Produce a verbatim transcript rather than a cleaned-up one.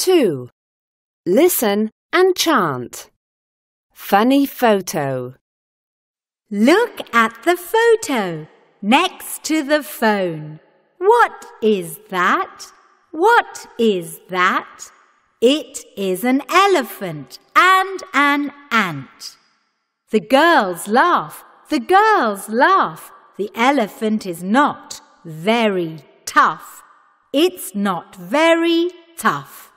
two. Listen and chant. Funny photo. Look at the photo next to the phone. What is that? What is that? It is an elephant and an ant. The girls laugh. The girls laugh. The elephant is not very tough. It's not very tough.